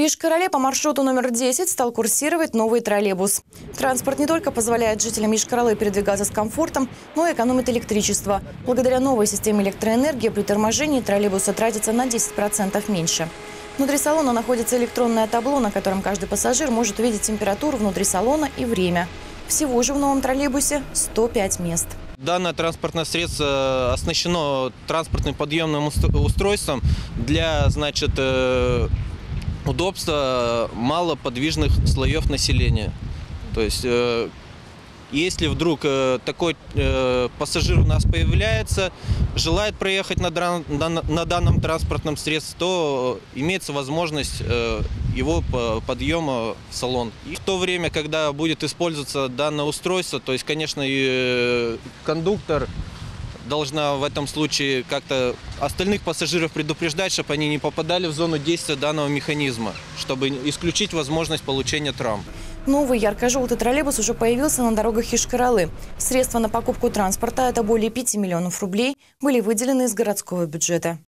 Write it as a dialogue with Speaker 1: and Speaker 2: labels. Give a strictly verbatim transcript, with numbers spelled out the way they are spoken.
Speaker 1: Йошкар-Оле по маршруту номер десять стал курсировать новый троллейбус. Транспорт не только позволяет жителям Йошкар-Оле передвигаться с комфортом, но и экономит электричество. Благодаря новой системе электроэнергии при торможении троллейбуса тратится на десять процентов меньше. Внутри салона находится электронное табло, на котором каждый пассажир может увидеть температуру внутри салона и время. Всего же в новом троллейбусе сто пять мест.
Speaker 2: Данное транспортное средство оснащено транспортным подъемным устройством для, значит, удобства малоподвижных слоев населения. То есть, если вдруг такой пассажир у нас появляется, желает проехать на данном транспортном средстве, то имеется возможность его подъема в салон. И в то время, когда будет использоваться данное устройство, то есть, конечно, и кондуктор должна в этом случае как-то остальных пассажиров предупреждать, чтобы они не попадали в зону действия данного механизма, чтобы исключить возможность получения травм.
Speaker 1: Новый ярко-желтый троллейбус уже появился на дорогах Йошкар-Олы. Средства на покупку транспорта, это более пяти миллионов рублей, были выделены из городского бюджета.